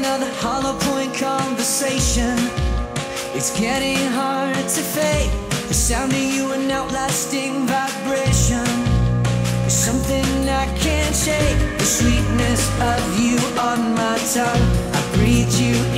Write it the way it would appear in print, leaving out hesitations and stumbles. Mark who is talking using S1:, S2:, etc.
S1: another hollow point conversation. It's getting hard to fade. The sound of you an outlasting vibration. There's something I can't shake. The sweetness of you on my tongue. I breathe you